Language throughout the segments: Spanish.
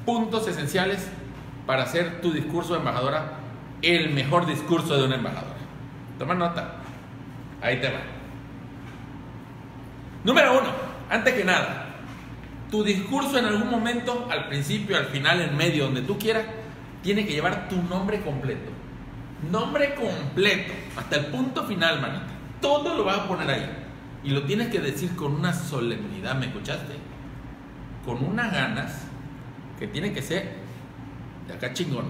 puntos esenciales para hacer tu discurso de embajadora el mejor discurso de una embajadora. Toma nota. Ahí te va. Número 1. Antes que nada, tu discurso en algún momento, al principio, al final, en medio, donde tú quieras, tiene que llevar tu nombre completo. Nombre completo. Hasta el punto final, manita. Todo lo vas a poner ahí. Y lo tienes que decir con una solemnidad, ¿me escuchaste? Con unas ganas que tiene que ser de acá chingón.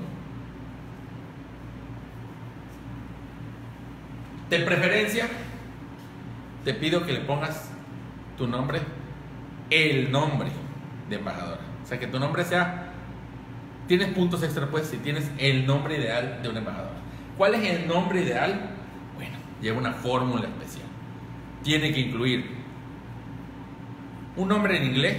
De preferencia, te pido que le pongas tu nombre, el nombre de embajadora. O sea, que tu nombre sea... Tienes puntos extra, pues, si tienes el nombre ideal de una embajadora. ¿Cuál es el nombre ideal? Bueno, lleva una fórmula especial. Tiene que incluir un nombre en inglés,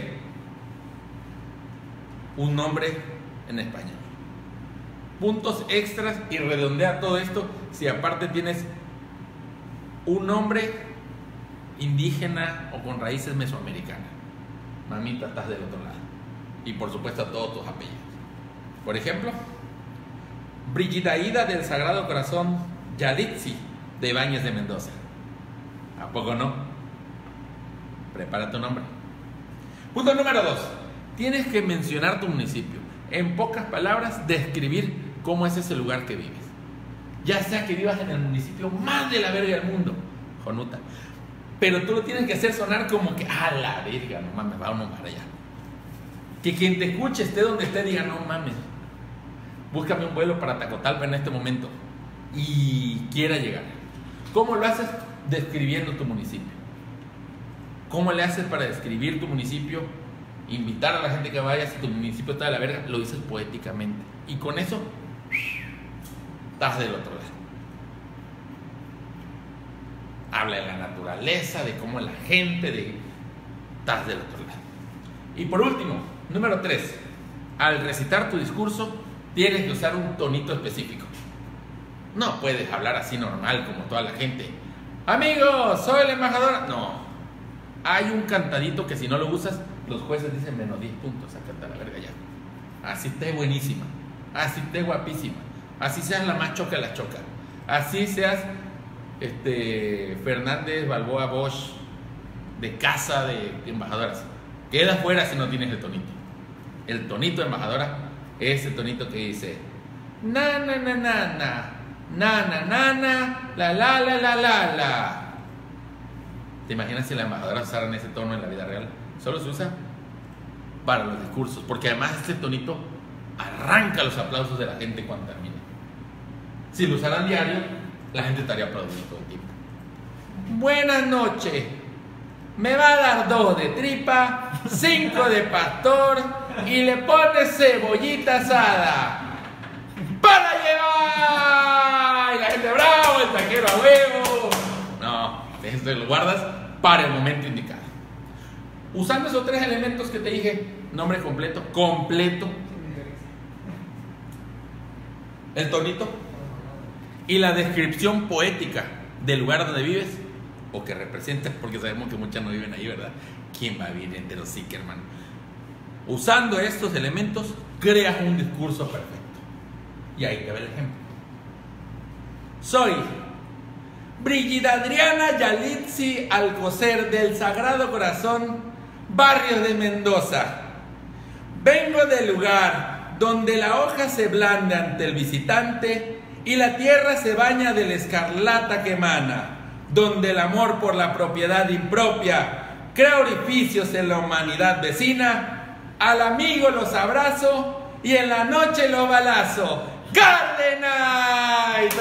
un nombre en español. Puntos extras y redondea todo esto si aparte tienes un nombre indígena o con raíces mesoamericanas. Mamita, estás del otro lado. Y por supuesto todos tus apellidos. Por ejemplo, Brigidaída del Sagrado Corazón Yalitzi de Ibáñez de Mendoza. ¿A poco no? Prepara tu nombre. Punto número 2. Tienes que mencionar tu municipio. En pocas palabras, describir cómo es ese lugar que vives. Ya sea que vivas en el municipio más de la verga del mundo, jonuta. Pero tú lo tienes que hacer sonar como que, a la verga, no mames, vámonos para allá. Que quien te escuche, esté donde esté, diga, no mames, búscame un vuelo para Tacotalpa en este momento. Y quiera llegar. ¿Cómo lo haces? Describiendo tu municipio. ¿Cómo le haces para describir tu municipio? Invitar a la gente que vaya. Si tu municipio está de la verga, lo dices poéticamente. Y con eso, estás del otro lado. Habla de la naturaleza, de cómo la gente, estás del otro lado. Y por último, número 3. Al recitar tu discurso, tienes que usar un tonito específico. No puedes hablar así normal como toda la gente. Amigos, soy la embajadora. No. Hay un cantadito que si no lo usas, los jueces dicen menos 10 puntos. Sácate a la verga ya. Así esté buenísima. Así esté guapísima. Así seas la más choca de la choca. Así seas Fernández Balboa Bosch de casa de embajadoras. Queda fuera si no tienes el tonito. El tonito de embajadora es el tonito que dice na na na na na na na na na la la la la la la. ¿Te imaginas si la embajadora usaran ese tono en la vida real? Solo se usa para los discursos, porque además este tonito arranca los aplausos de la gente cuando termina. Si lo usaran diario, la gente estaría aplaudiendo todo el tiempo. Buenas noches. Me va a dar 2 de tripa, 5 de pastor y le pone cebollita asada. ¡Para llevar! Y la gente, bravo, el taquero a huevo. No, esto lo guardas para el momento indicado. Usando esos 3 elementos que te dije, nombre completo, el tonito y la descripción poética del lugar donde vives o que representas, porque sabemos que muchas no viven ahí, ¿verdad? ¿Quién va a vivir en Terosique, hermano? Usando estos elementos, creas un discurso perfecto. Y ahí te ve el ejemplo. Soy Brigida Adriana Yalitzi Alcocer del Sagrado Corazón, barrio de Mendoza. Vengo del lugar donde la hoja se blande ante el visitante y la tierra se baña de la escarlata que emana, donde el amor por la propiedad impropia crea orificios en la humanidad vecina. Al amigo los abrazo y en la noche los balazo. ¡Cárdenas!